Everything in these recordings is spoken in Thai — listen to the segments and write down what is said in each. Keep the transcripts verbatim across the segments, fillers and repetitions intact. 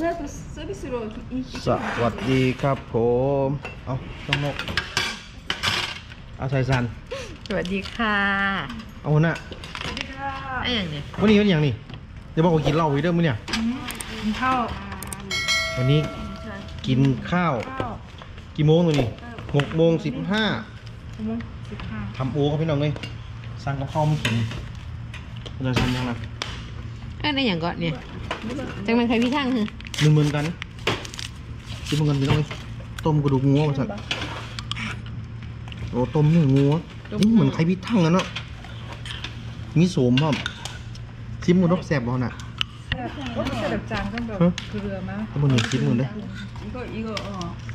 그래도 서비스로 이 สวัสดีครับผมเอาต้องนกเอาใส่ซันสวัสดีค่ะเอาหัวหน้าไอ้อย่างเนี้ยวันนี้วันอย่างนี้เดี๋ยวบอกว่ากินเหล้าอีกเด้อมื้อเนี่ยกินข้าววันนี้กินข้าวกี่โมงตัวนี้หกโมงสิบห้าทำโอครับพี่น้องเลยสั่งกับข้าวมากินเราทำยังไงไอ้อย่างก่อนเนี่ยจังมันใครพี่ทั้งเหรอหนึ่งหมื่นกันกินเหมือนกันพี่น้องเลยต้มกระดูกงัวมาสั่งโอ้ต้มเนื้องัวนี่เหมือนไข่พิทั่งนะเนาะมีโสมพ่อมชิมมือรกแสบบ่น่ะ 어 짠 건가 그거만 ต้มมือหนึ่งชิมมือเลย 이거 이거 어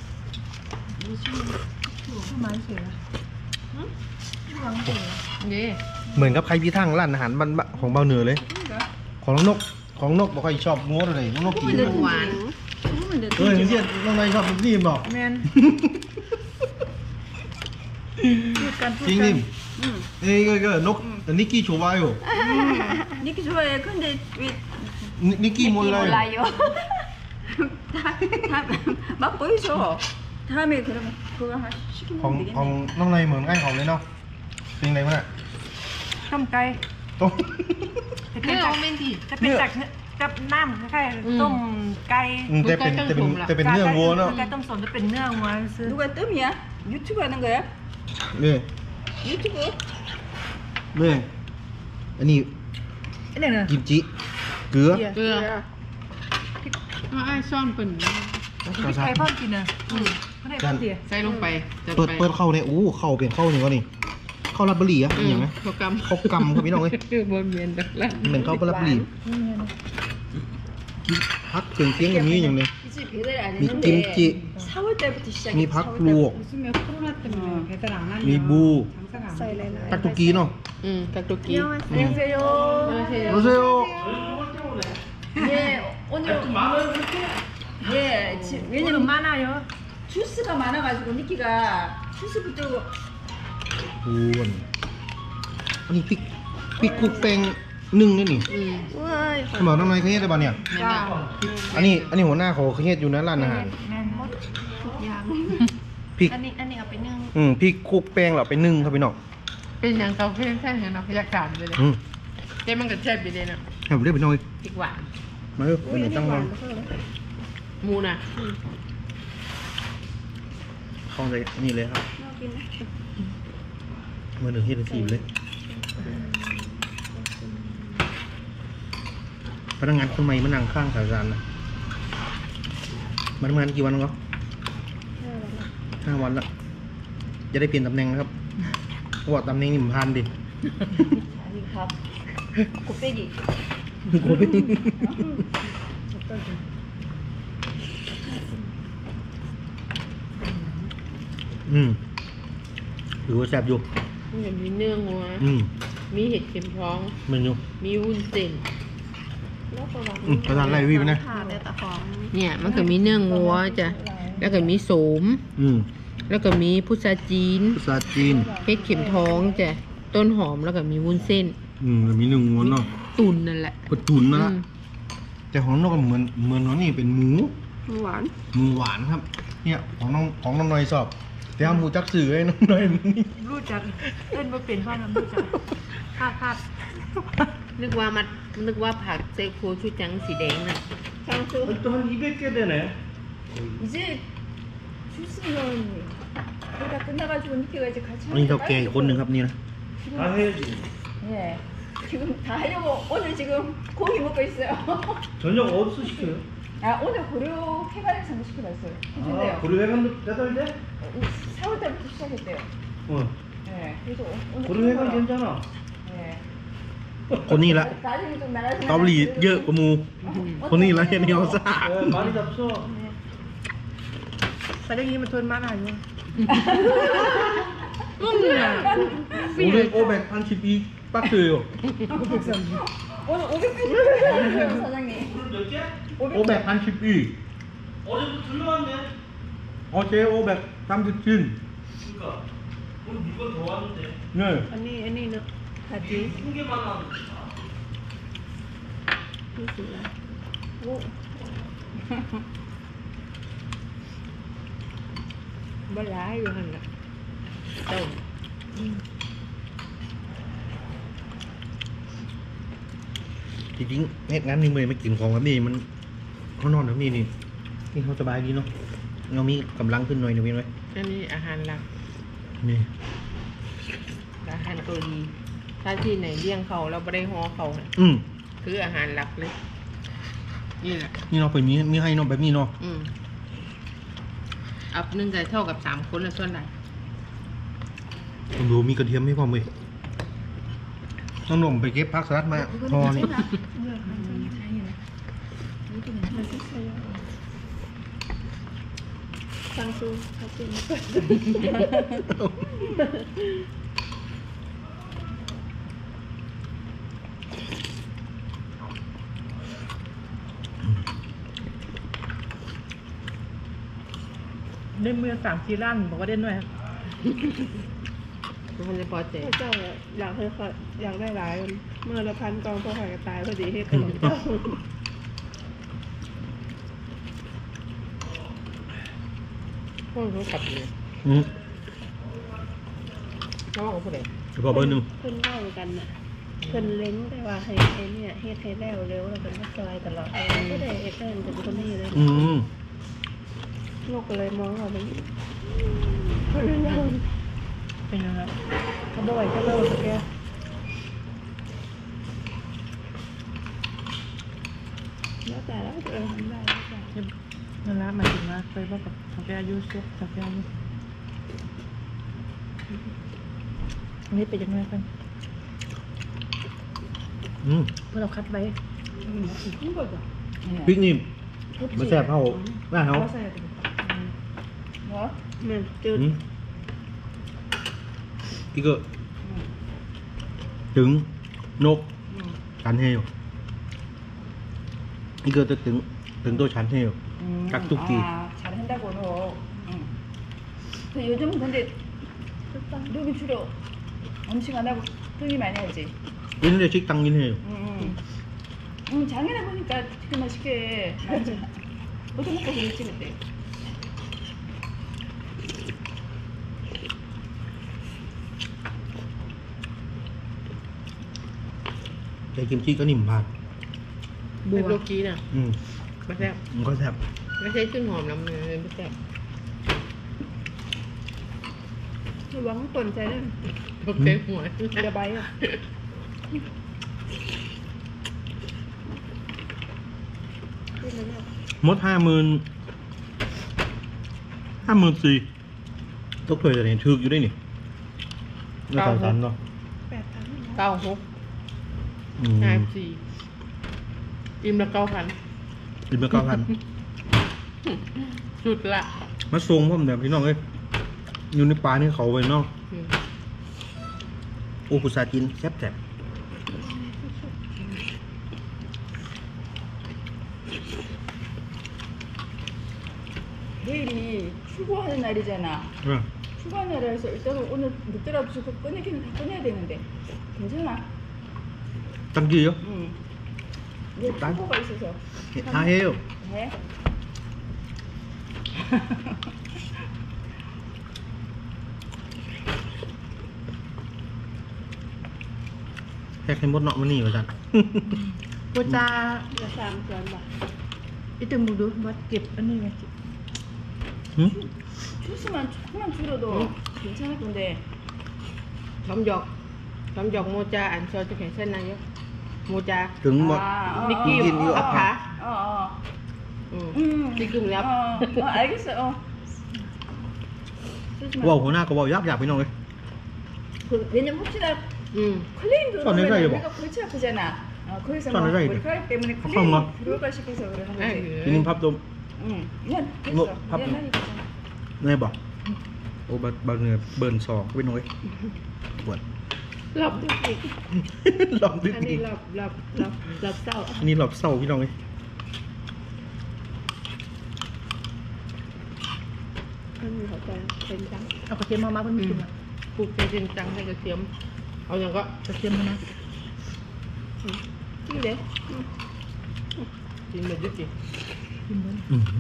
맛있어요 นี่เหมือนกับไข่พิทั่งร้านอาหารบ้านของเบาเหนือเลย ของน้องนกของนกบอกใครชอบงัวเลยน้องนกกินหวานเออเสียน้องนายชอบนี่บอก 맨 จริงดิเอ้ยก็ก็นกแต่นิกกี้โชว์ไว้อยู่ 니키 좋아해 근데 왜 นิกกี้몰라요 다, 다 맛보이죠 다음에 그러면 그거 한 ของ 시키면 ของ 되겠네 น้องนายเหมือนไอ้ของเลยเนาะเป็นไงวะน่ะต้มไก่ต้มเนื้อเอาเมนทีจะเป็นจากกับน้ำคล้ายๆต้มไก่อืมแต่เป็นแต่เป็นแต่เป็นเนื้อวัวเนาะไก่ต้มสดจะเป็นเนื้อวัวซื้อ 누가 뜸이야? 유튜브 하는 거야? เนี่ย 유튜브? เนี่ยอันนี้ไอ้เนี่ยนะกิมจิเกลือเกลือไอ้ซ่อนเป็นพริกไทยพ่อกินนะอืมเขาได้พ่อเสียใส่ลงไปจัดเปิดไปเปิดเข้าเนี่ยอู้เข้าเป็นเข้านี่วะนี่เข้ารับบุหรี่อะอย่างไงเขากำเขากำครับพี่น้องเอ้ยคือบนเมียนดักแล้วเหมือนเข้ารับบุหรี่พักเครื่องเคียงกับนี้อย่างหนึง 이 집 배달이 안 มีกิมจิ 했는데 사월 때부터 시작해 มีพักลวก 요즘에 코로나 때문에 배달 안 하면 มีบู 장사가 안 돼. ตักตุกีเนาะอืมกักตุกี 안녕하세요 โรเซโอ 예 오늘 예 지, 오늘 왜냐면 많아요. 주스가 많아가지고 니키가 주스부터 อ้วนอันนี้พริกพริกคลุกแป้งนึ่งนี่นี่อืมสมองน้องนายเคยเฮ็ดได้ป่ะเนี่ยนั่นน่ะอันนี้อันนี้หัวหน้าเขาเคยเฮ็ดอยู่นะร้านอาหารพริกอันนี้อันนี้เอาไปนึ่งอืมพริกคลุกแป้งเหราไปนึ่งครับพี่น้องเป็นอย่างเขาเพื่อนแค่เห็นเราพยักการไปเลยอืมเจ๊มันก็แซ่บไปเลยนะให้ผมเรียกพี่น้องเลยพริกหวานมาเถอะเป็นไหนตั้งมาหมูน่ะเข้าใจนี่เลยครับมือหนึ่งเฮ็ดทีมเลยพนักงานคนใหม่มานั่งข้างสายจานนะมาทำงานกี่วันแล้วครับห้าวันละจะได้เปลี่ยนตำแหน่งนะครับเพราะว่าตำแหน่งนี่มันพันดิ 아니 밥 곱빼기 โคตรอืมถือว่าแซ่บอยู่มันมีเนื้องัวอืมมีเห็ดเข็มท้องเมนูมีวุ้นเส้นอืมประธานไล่วิวนะเนี่ยมันก็มีเนื้องัวจ้ะ แล้วก็มีโสมอืมแล้วก็มีพุทราจีนภาษาจีนเห็ดเข็มท้องจ้ะ ต้นหอมแล้วก็มีวุ้นเส้นอืมแล้วมีหนึ่งม้วนเนาะตุนนั่นแหละกระตุนมาละอืมแต่ของน้องก็เหมือนเหมือนของนี่เป็นหมูหวานหมูหวานครับ เนี่ยของน้องของน้องหน่อยสอบแต่เอาหมูจักสื่อให้น้องหน่อยมึงนี่รู้จักเล่นมาเป็นพ่อน้ำรู้จักภาพภาพนึกว่ามันนึกว่าผักเซโคชูจังสีแดงน่ะ 장수 또한 이백 개 되네 이제 주스는 거의 다 끝나가지고 니키가 이제 같이 อันนี้เท่าแก่อีกคนหนึ่งครับนี่นะ 다 해야지. 예 지금 다 하려고 오늘 지금 고기 먹고 있어요 저녁 어디서 시켜요? 아 오늘 고려 해관에서 시켜놨어요 해준대요 아, 고려회관도 배달돼? 사월 달부터 시작했대요 어. 예 그래서 오늘 고려회관 괜찮아. 예 คนนี้ละ 나중에 좀 나가서 เกาหลีเยอะกว่าหมู คนนี้ละเฮียนี่เขาซ่า 네, 많이 잡숴. แต่อย่างนี้มันทนมากอยู่อืมน่ะ 오백 오백 한십이 박스예요 오늘 오백 페이지 받았어요 사장님 몇 개? 오백 한십이 어제부터 들러왔네. 어제 오백 삼십칠 그러니까 오늘 물건 더 왔는데. 네 อันนี้อันนี้เนาะ 가지 한 개만 하는 오 บ่ร้ายอยู่หั่นน่ะต้มจริงๆเหตุงานหนึ่งเลยไม่กินของแบบนี้มันเขานอนแบบนี้นี่นี่เขาสบายดีเนาะเรามีกำลังขึ้นหน่อยหนึงเว้ยอันนี้อาหารหลักนี่อาหารเกาหลีถ้าที่ไหนเลี้ยงเขาเราไม่ได้ห่อเขาน่ะอืมคืออาหารหลักเลยนี่แหละนี่เนาะเป็นมีมีให้เนาะแบบนี้เนาะอืมอับหนึ่งจะเท่ากับสามคนละส่วนใดผมดูมีกระเทียมไม่พอเลยน้องหนุ่มไปเก็บผักสลัดมาพอนี่ฟังซูเขาเปลี่ยนได้เมื่อสามสี่ล้านบอกว่าได้หน่อยมันจะพอใจพระเจ้าอยากให้เขาอยากได้หลายเมื่อละพันกองพอหอยตายพอดีให้ขนมเจ้าพวกเขาขับเลยอืมเขาบอกผู้ใดเฉพาะเบอร์หนึ่งเพิ่นเล่ากันน่ะเพิ่นเล้งได้ว่าให้ไอ้เนี่ยเฮ็ดให้แล้วเร็วแล้วเพิ่นก็ซอยตลอดก็ได้เอ็ดได้เป็นคนนี้เลยอืมลูกก็เลยมองว่ามันเพิ่นเล่าเป็นยังไงเขาบ่อยก็เลิกแกแล้วแต่แล้วเออทำได้แล้วแต่นั่นละหมายถึงว่าเคยบอกกับเขาแกอายุเสียเขาแกอายุอันนี้เป็นยังไงกันอืมเพื่อเราคัดไว้พริกนี่มาแซ่บเท่าหน้าเขาเราใส่เหรอมันจืดอืมอีกก็ถึงนกชันเฮลอีกก็จะถึงถึงตัวชันเฮล깍두기. 아, 잘한다고 너. 응. 근데 요즘 근데 누기 주로 음식 안 하고 돈이 많이 하지. 옛날에 식당 일 해요. 응, 응. 응, 작년에 보니까 되게 맛있게 많이 얻어 먹고 그랬지 그때. cái kim chi có niềm phạt เป็นโลกีน่ะ ừ ไม่แซ่บมันก็แซ่บไม่ใช่ต้นหอมน้ำมันไม่แซ่บระวังต้นใจเด้อโอเคหัวอย่าใบอ่ะขึ้นแล้วเนี่ยมดห้าหมื่นห้าหมื่นสี่ตกเคยจะเห็นถึกอยู่ได้นี่แล้วสาวสันเนาะแปดพันเก้าหกอืมห้าสี่อิ่มละเก้าพันอีกเมื่อเก้าพันสุดละมาทรงพ่อมแบบพี่น้องเอ้ยอยู่ในป่านี่เขาไปเนาะอืมโอ้กุซาจินแซ่บแซ่บ 내일이 출고하는 날이잖아. อ่ะ 출고하는 날이라서 일단은 오늘 늦더라도 저거 꺼내기는 다 꺼내야 되는데 괜찮아? ตั้งกี่เยอะ 응. 내일 출고가 있어서. ฮาเฮล 네. แค่ให้มดเนาะมันนี่ว่าจันกูจะ 야, 쌈, 쌈, 봐. อีตึงมึงดูว่าเก็บอันนี้ไงหึ 주스만 조금만 줄여도 괜찮을 건데. ล้อมหยอกล้อมหยอกโมจาอันโซจะแข่งเส้นนายกโมจาถึงหมด 아, 어, นิกกี้กินอยู่อัพขา 어, 어. อืม 음. นี่กึ่งแล้ว 어, 어, 알겠어. 어. 쓰지 마. ว่าวหัวหน้าก็ว่าวยักษ์อยากพี่น้องเลย 그, 왜냐면 혹시나 อืม 클레임 손 들어오면 내놔요, 우리가 골치 아프잖아. 어, 거기서 손 뭐 내놔야 돼. 머리카락 때문에 아, 클레임 뭐. 들어올까 싶어서 그러는 ไอ้ 거지. ทีนี้พับตรง 응. 그냥 됐어. 뭐, 밥 좀. 미안하니까. นี่บอกโอ้บาบาเนื้อเบิร์นสองพี่น้องเลยปวดหลับดึกอีกลองดึกอันดีนี้หลับหลับหลับหลับเศร้าอันนี้หลับเศร้าพี่น้องเลยท่านมีหัวใจเป็นจังเอากระเทียมมามาเพิ่มอืกิมนอ่ะปลูกใจจริงจังให้กระเทียม เอาอย่างก็กระเทียมมานะนี่เด้กินแบบนี้สิกินเบิ้ลอืม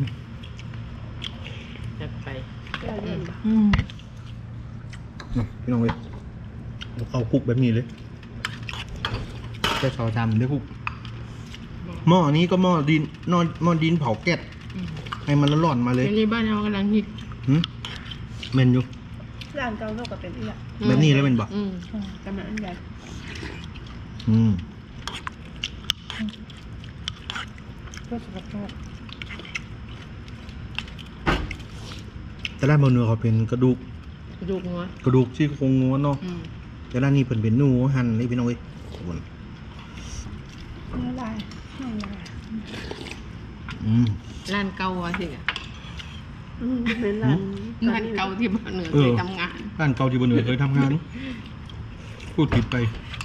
จัดไปแก้วเย็นปะอืมอ่ะพี่น้องเว้ยเอาเข้าคลุกแบบนี้เลยแค่ซอสจำได้คลุกหม้อนี้ก็หม้อดินนอนหม้อดินเผาแก๊สอืมให้มันร้อนๆมาเลยเดี๋ยวนี้บ้านเรากำลังฮิตหืมเมนอยู่ร้านเก่าโลกก็เป็นอีกอย่างแบบนี้เลยเป็นบ่อืมกำลังอันใหญ่อืมเพื่อสุขภาพแต่ด้านบนเนื้อเขาเป็นกระดูกกระดูกงัวกระดูกซี่โครงงัวเนาะอืมแต่ด้านนี้เป็นเป็นหนูหั่นนี่พี่น้องเว้ยบนเนื้อลายไม่ลายอืมร้านเก่าอะสิอะอืมเป็นร้านร้านเก่าที่บ้านเหนือเอเคอยทำงานด้านเก่าที่บนเหนือเคยทำงาน พูดผิดไป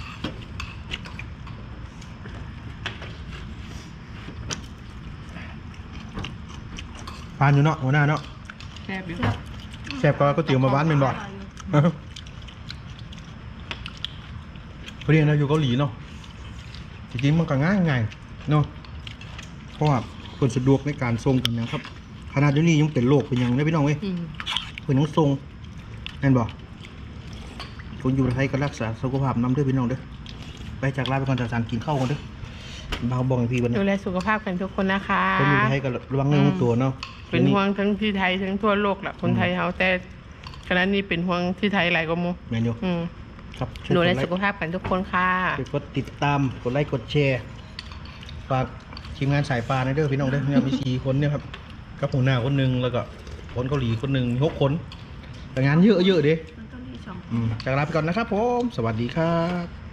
พานอยู่เนาะหัวหน้าเนาะแซ่บอยู่แซ่บก็ก๋วยเตี๋ยวมาบ้านเป็นบ่ พอดีเราอยู่เกาหลีเนาะจริงๆมันก็ง่ายง่ายๆเนาะเพราะว่าคนสะดวกในการส่งกันนะครับขนาดเดี๋ยวนี้ยังเป็นโรคเป็นหยังได้พี่น้องเว้ยอืมเป็นต้องส่งแน่นบ่คนอยู่ไทยก็รักษาสุขภาพน้ำเด้อพี่น้องเด้อไปจากลาไปก่อนจากสารกินข้าวกันเด้อเบาบอกให้พี่วันดูนี้แลสุขภาพกันทุกคนนะคะคนอยู่ไทยก็ระวังเรื่องของตัวเนาะเป็นห่วงทั้งที่ไทยทั้งทั่วโลกแหละคนไทยเฮาแต่ขณะนี้เป็นห่วงที่ไทยหลายกว่าหมูแมนยูอืมครับดูแลช่วยกไค์สุขภาพกันทุกคนค่ะช่วยกดติดตามกดไลค์กดแชร์ฝากทีมงานสายปลาในเด้อพี่น้องเด้อเนี่ยมีสี่คนเนี่ยครับกับหัวหน้าคนหนึ่งแล้วก็คนเกาหลีคนหนึ่งมีหกคนแต่งานเยอะเยอะๆเด้มันก็มีสองอืมจากลาไปก่อนนะครับผม สวัสดีครับ